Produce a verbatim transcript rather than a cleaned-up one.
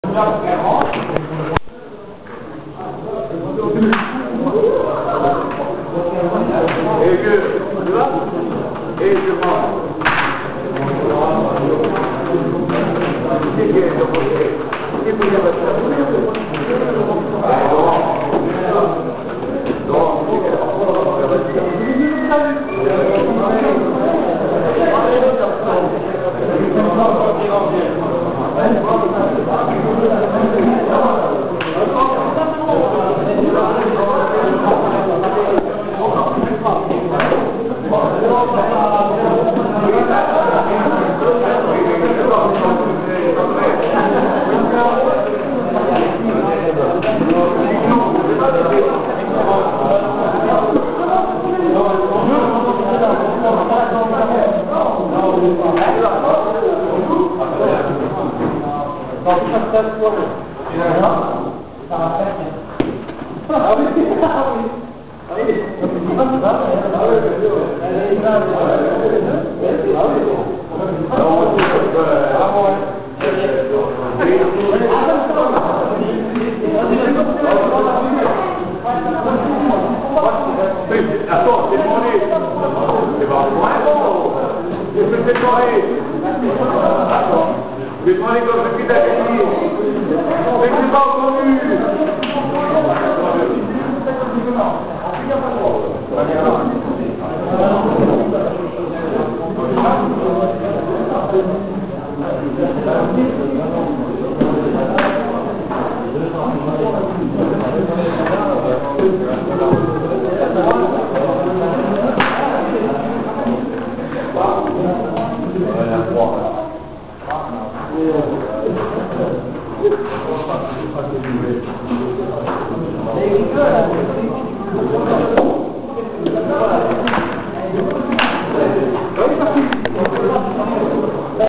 Et que, tu vois? Et je pense. C'est bien, donc, c'est bien votre Attends, c'est demandé. C'est pas bon. Je peux te demander. Attends. Je vais demander comme je suis d'accord. Mais c'est pas entendu. Oui,